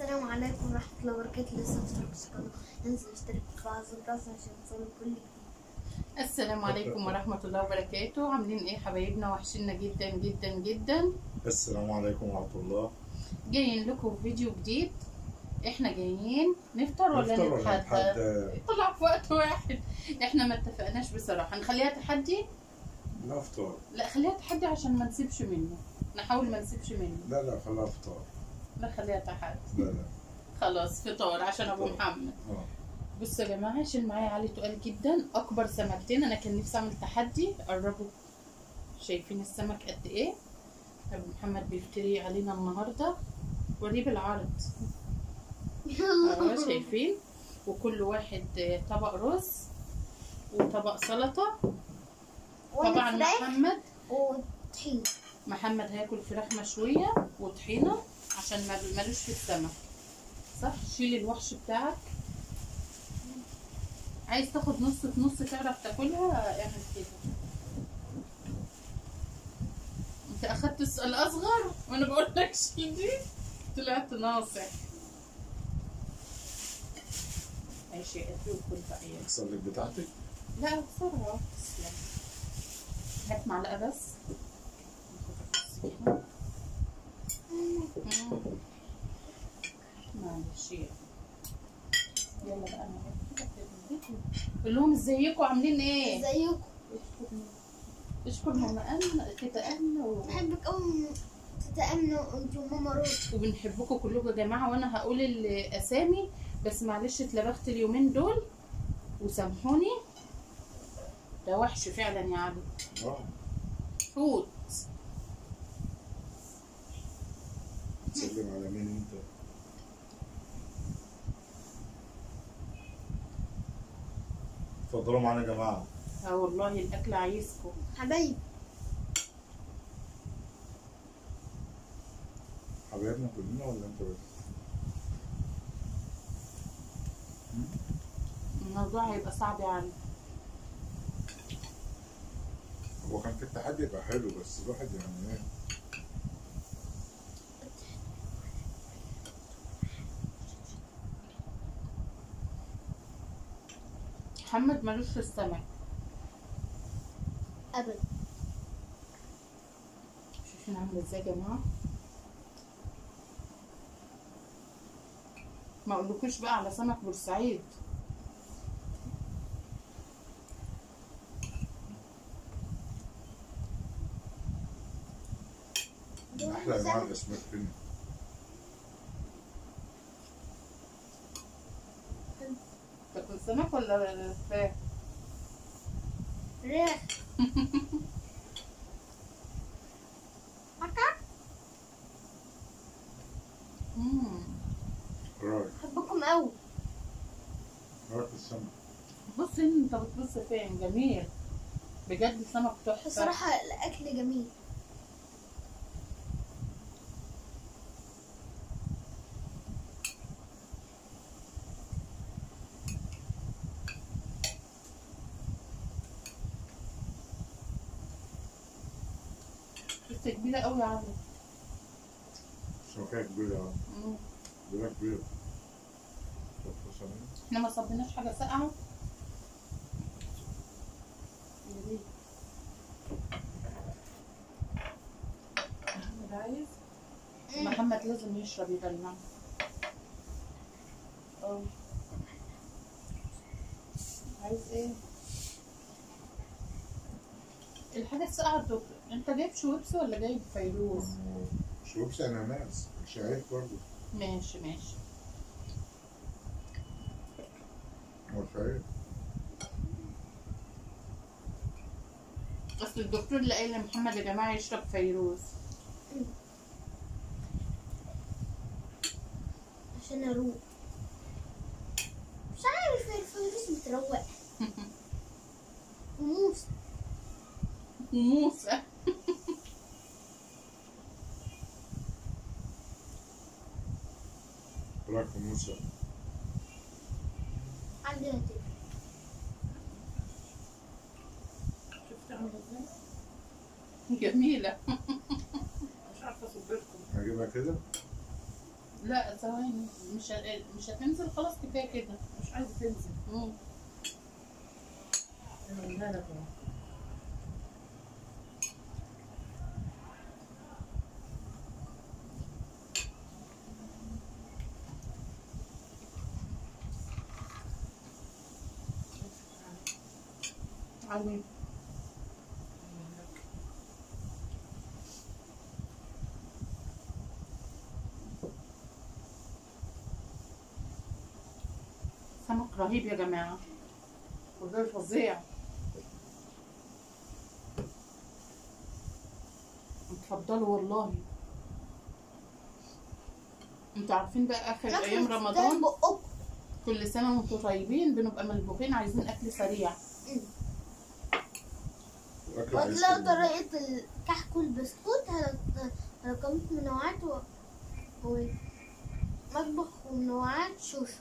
السلام عليكم ورحمة الله وبركاته. لسه مشترك في القناة، انزل اشترك في الجرس عشان توصلوا كل جديد. السلام عليكم ورحمة الله وبركاته. عاملين ايه حبايبنا؟ وحشنا جدا جدا جدا. السلام عليكم ورحمة الله. جايين لكم فيديو جديد. احنا جايين نفطر ولا نتحدى؟ طلع في وقت واحد. احنا ما اتفقناش بصراحة، نخليها تحدي؟ لا افطار. لا خليها تحدي عشان ما نسيبش منه، نحاول ما نسيبش منه. لا خليها افطار. لا خليها تحدي. لا خلاص فطار عشان ابو محمد. بصوا يا جماعه، عشان معايا علي تقال جدا، اكبر سمكتين. انا كان نفسي اعمل تحدي. قربوا، شايفين السمك قد ايه؟ ابو محمد بيفتري علينا النهارده. وريه بالعرض. شايفين؟ وكل واحد طبق رز وطبق سلطه. طبعا محمد هياكل فراخ مشويه وطحينه عشان ملوش في السمك. صح؟ شيل الوحش بتاعك. عايز تاخد نص في نص تعرف تاكلها، اعمل كده. انت اخدت الاصغر وانا بقول لك شيل دي، طلعت ناصح. ماشي يا قدي وكل بقى. اكسر لك بتاعتك؟ لا بسرعه. تسلم. هات معلقه بس. معلش يلا بقى. انا قول لهم ازيكم عاملين ايه؟ ازيكم؟ اشكر ماما تيتا امنه بحبك قوي تيتا امنه وانت وماما روز، وبنحبكم كلكم يا جماعه. وانا هقول الاسامي بس معلش اتلبخت اليومين دول وسامحوني. ده وحش فعلا يا علي. حوت. تسلم على مين انت؟ اتفضلوا معانا يا جماعه. والله الاكل عايزكم حبايبي. حبايبنا كلنا ولا انت بس؟ الموضوع هيبقى صعب يا علي. هو كان في التحدي يبقى حلو، بس الواحد يعني ايه؟ محمد ملوش في السمك ابدا. شوفين عامل ازاي يا جماعه. ما اقولكوش بقى على سمك بورسعيد. احلى انواع الاسماك فين؟ تاكل سمك ولا فراخ؟ فراخ. بحبكم قوي. رايك في السمك؟ بص انت بتبص فين؟ جميل بجد السمك تحفه. بصراحه الاكل جميل. بس كبيره قوي يا علي. سمكية كبيرة. كبيرة كبيرة. احنا ما صبيناش حاجه ساقعه. محمد عايز. محمد لازم يشرب يدلع. عايز ايه؟ الحاجه الساقعه تاكل. انت جايب شويبس ولا جايب فيروز؟ شويبس اناناس مش عارف برضه. ماشي. هو شايف. اصل الدكتور اللي قايل لمحمد يا جماعه يشرب فيروز عشان اروق. مش عارف الفيروز متروقه. وموسى رايك في موسى؟ عندنا كده. شفت عامله ازاي؟ جميله. مش عارفه اصبركم. هجيبها كده. لا ثواني، مش هتنزل خلاص، كفايه كده. مش عايزه تنزل. مم. انا قلنا لك اهو. عظيم. سمك رهيب يا جماعه، وده فظيع. اتفضلوا والله. انتوا عارفين بقى اخر ايام رمضان كل سنه وانتوا طيبين، بنبقى ملبوخين عايزين اكل سريع. وتلاقوا طريقة الكحك والبسكوت هرقمت منوعات ومطبخ ومنوعات شوشو.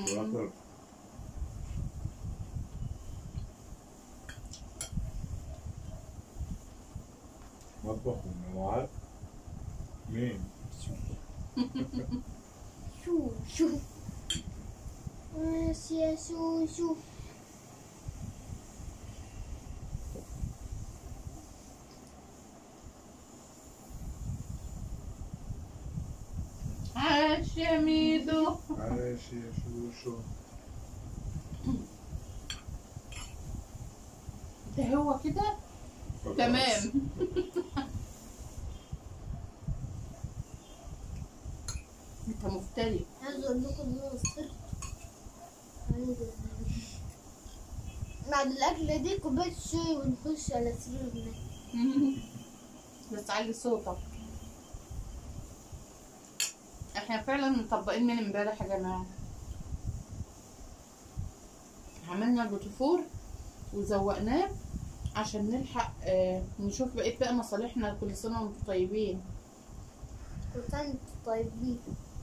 مطبخ ومنوعات مين؟ شو ماشي يا شو. عاش يا ميدو. عاش يا شوشو. ده هو كده تمام. انت مفتري. عايز اقول لكم ان انا صرت بعد الاكله دي كوبايه شاي ونخش على سريرنا. بس علي صوتك. احنا فعلا مطبقين من امبارح يا جماعه. عملنا البوتيفور وزوقناه عشان نلحق نشوف بقيت بقى مصالحنا. كل سنه وانتم طيبين. كل سنه وانتم طيبين.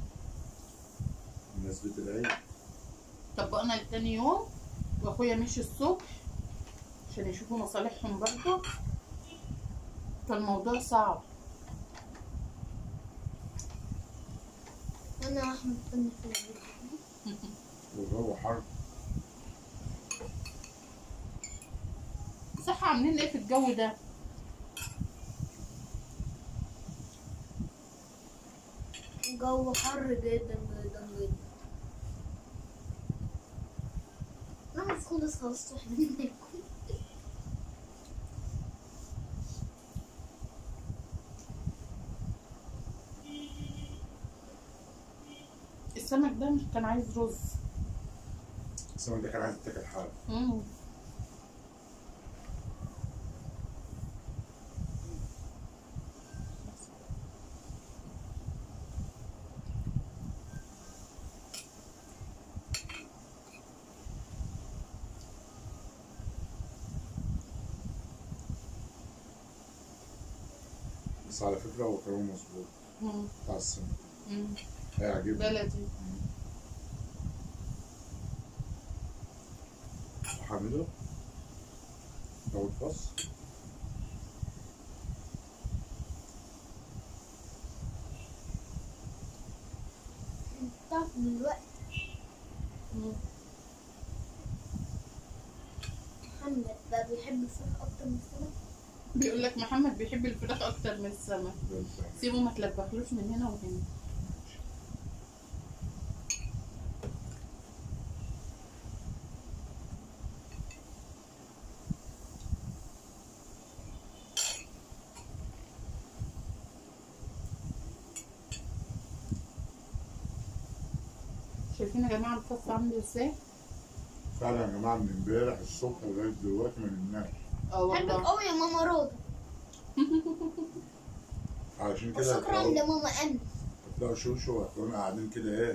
بمناسبة العيد طبقنا لتاني يوم، واخويا مشي الصبح عشان يشوفوا مصالحهم برضه. فالموضوع صعب. انا واحمد كنا في البيت والجو حر. صح، عاملين ايه في الجو ده؟ الجو حر جدا جدا جدا. نعرف خلص واحنا بناكل. السمك ده مش كان عايز رز؟ السمك ده كان عايز يتاكل حاله. بس على فكرة هو كلامه مظبوط بتاع السمك. هيعجبني. بلدي. حامله لو الفص تعرف دلوقتي محمد بقى بيحب الفراخ اكتر من السمك. بيقول لك محمد بيحب الفراخ اكتر من السمك. سيبه ما تلبخلوش من هنا وهنا. شايفين يا جماعه الفص عامل ازاي؟ فعلا يا جماعة من امبارح الصبح لغاية دلوقتي ما نمناش. بحبك قوي يا ماما روضة. علشان كده وشكرا لماما أمي. هتلاقوا شوشو وهتلاقونا قاعدين كده ايه.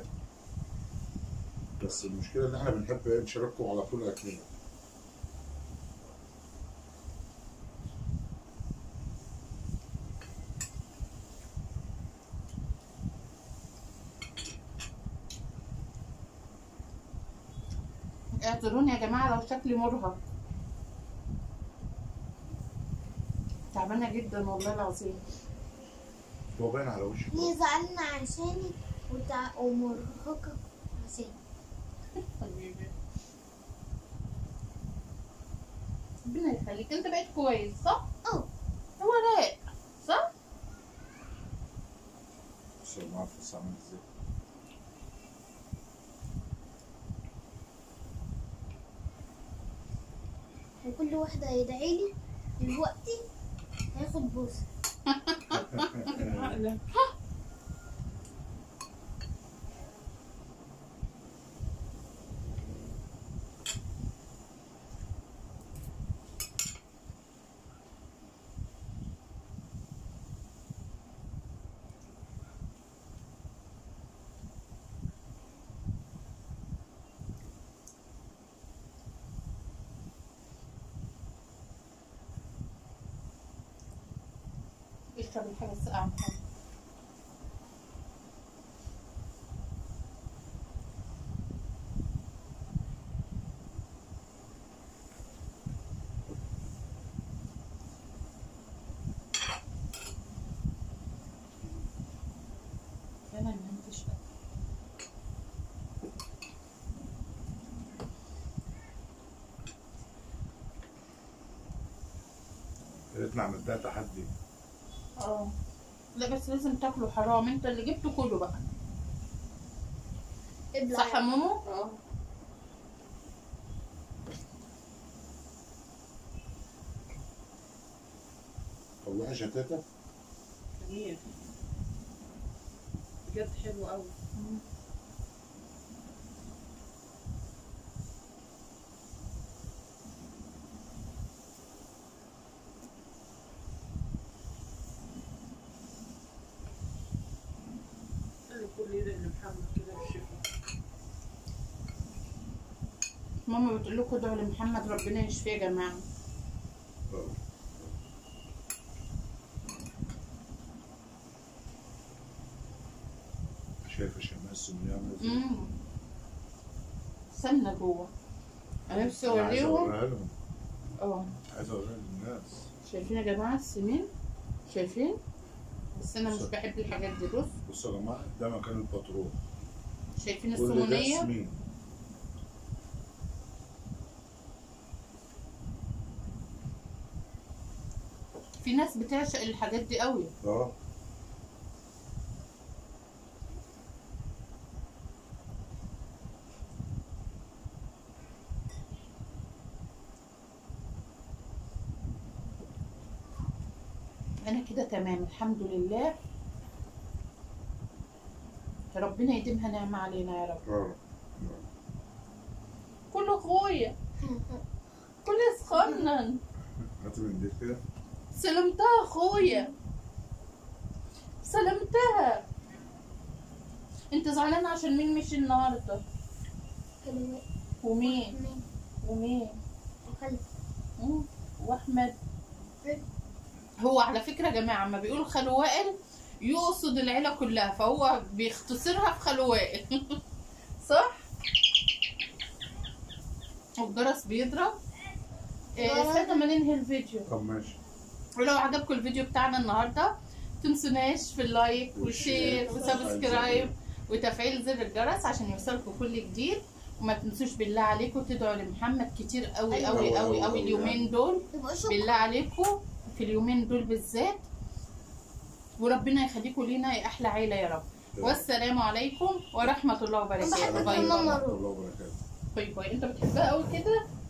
بس المشكلة ان احنا بنحب ايه نشارككم على طول اكلنا. اعذروني يا جماعه لو شكلي مرهق. تعبانه جدا والله العظيم. هو باين على وشك. هي زعلنا عشاني ومرهقة حسين. حبيبي ربنا يخليك. انت بقيت كويس صح؟ اه هو رايق صح؟ بس ما اعرف لسه عامل ازاي. وكل واحدة هيدعيلي دلوقتي هياخد بوسة. اشرب الحاجة الساقعة محمد. انا ما انتش يا ريتني عملتها تحدي. اه لا بس لازم تاكله، حرام انت اللي جبته كله بقى. ابلع صح يا ماما؟ اه طب وحش يا تاتا؟ جميل بجد حلو قوي. خلي كل ايدك لمحمد كده بالشفا. ماما بتقول لكم ادعوا لمحمد ربنا يشفيه يا جماعه. شايفه شمال السمنيه عامله ازاي؟ سمنه جوه. انا نفسي أنا عايز اوريهم. اوريها لهم. اه عايز اوريها للناس. شايفين يا جماعه السمين؟ شايفين؟ بس انا مش بحب الحاجات دي. بص بصوا يا جماعه ده مكان الباترون. شايفين كل ده السمونيه؟ سمين. في ناس بتعشق الحاجات دي قوي. اه انا كده تمام الحمد لله. ربنا يديمها نعمه علينا يا رب. اه كل اخويا كل اسخنن. هات من دي كده. سلمتها اخويا سلمتها. انت زعلان عشان مين مشي النهارده؟ كلمات ومين ومين وخلف واحمد. هو على فكره يا جماعه اما بيقول خالو وائل يقصد العيله كلها، فهو بيختصرها في خالو وائل. صح؟ والجرس بيضرب. استنى ما ننهي الفيديو. طب ماشي. ولو عجبكم الفيديو بتاعنا النهارده متنسوناش في اللايك والشير وسبسكرايب وتفعيل زر الجرس عشان يوصلكم كل جديد. وما تنسوش بالله عليكم تدعوا لمحمد كتير قوي قوي قوي قوي اليومين دول. بالله عليكم في اليومين دول بالذات. وربنا يخليكم لينا يا احلى عيله يا رب. والسلام عليكم ورحمه الله وبركاته. بحبك يا باي ماما. ورحمة الله وبركاته. باي باي. انت بتحبها قوي كده؟